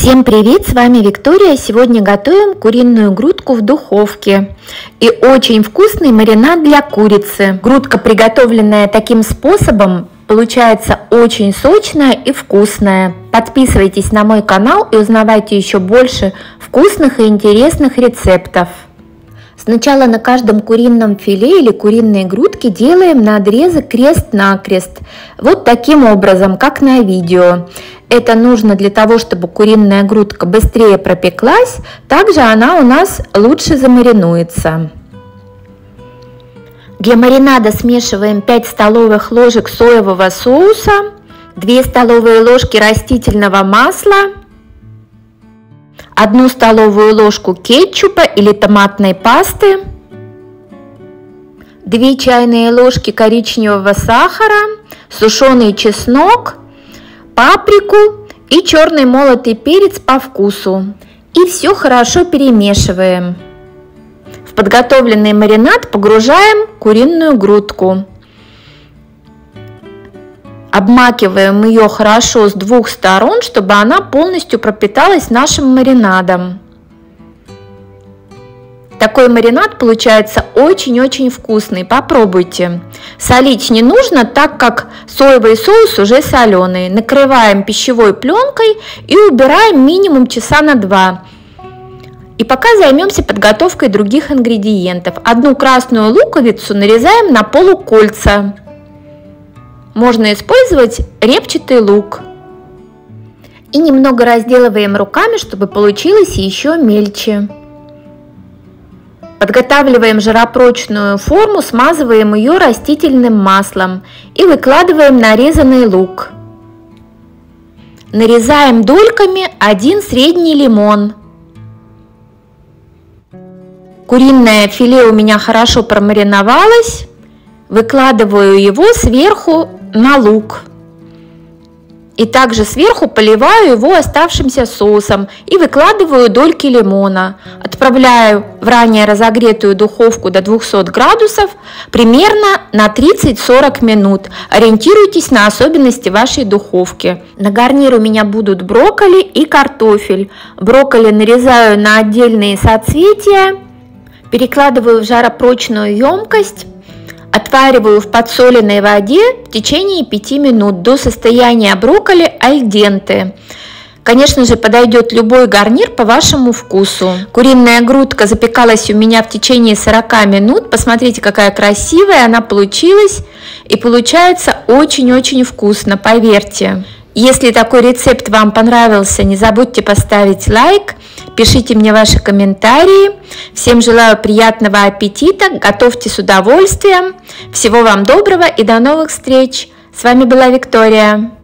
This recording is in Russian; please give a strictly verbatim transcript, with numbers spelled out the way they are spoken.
Всем привет, с вами Виктория. Сегодня готовим куриную грудку в духовке и очень вкусный маринад для курицы. Грудка, приготовленная таким способом, получается очень сочная и вкусная. Подписывайтесь на мой канал и узнавайте еще больше вкусных и интересных рецептов. Сначала на каждом курином филе или куриной грудке делаем надрезы крест-накрест. Вот таким образом, как на видео. Это нужно для того, чтобы куриная грудка быстрее пропеклась, также она у нас лучше замаринуется. Для маринада смешиваем пять столовых ложек соевого соуса, две столовые ложки растительного масла, одну столовую ложку кетчупа или томатной пасты, две чайные ложки коричневого сахара, сушеный чеснок, паприку и черный молотый перец по вкусу. И все хорошо перемешиваем. В подготовленный маринад погружаем куриную грудку. Обмакиваем ее хорошо с двух сторон, чтобы она полностью пропиталась нашим маринадом. Такой маринад получается очень-очень вкусный. Попробуйте. Солить не нужно, так как соевый соус уже соленый. Накрываем пищевой пленкой и убираем минимум часа на два. И пока займемся подготовкой других ингредиентов. Одну красную луковицу нарезаем на полукольца. Можно использовать репчатый лук. И немного разделываем руками, чтобы получилось еще мельче. Подготавливаем жаропрочную форму, смазываем ее растительным маслом и выкладываем нарезанный лук. Нарезаем дольками один средний лимон. Куриное филе у меня хорошо промариновалось. Выкладываю его сверху на лук. И также сверху поливаю его оставшимся соусом и выкладываю дольки лимона. Отправляю в ранее разогретую духовку до двухсот градусов примерно на тридцать-сорок минут. Ориентируйтесь на особенности вашей духовки. На гарнир у меня будут брокколи и картофель. Брокколи нарезаю на отдельные соцветия, перекладываю в жаропрочную емкость. Отвариваю в подсоленной воде в течение пяти минут до состояния брокколи аль денте. Конечно же, подойдет любой гарнир по вашему вкусу. Куриная грудка запекалась у меня в течение сорока минут. Посмотрите, какая красивая она получилась. И получается очень-очень вкусно, поверьте. Если такой рецепт вам понравился, не забудьте поставить лайк. Пишите мне ваши комментарии. Всем желаю приятного аппетита, готовьте с удовольствием. Всего вам доброго и до новых встреч. С вами была Виктория.